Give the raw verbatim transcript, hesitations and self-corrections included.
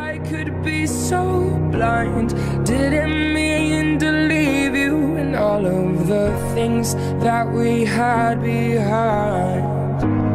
I could be so blind. Didn't mean to leave you and all of the things that we had behind.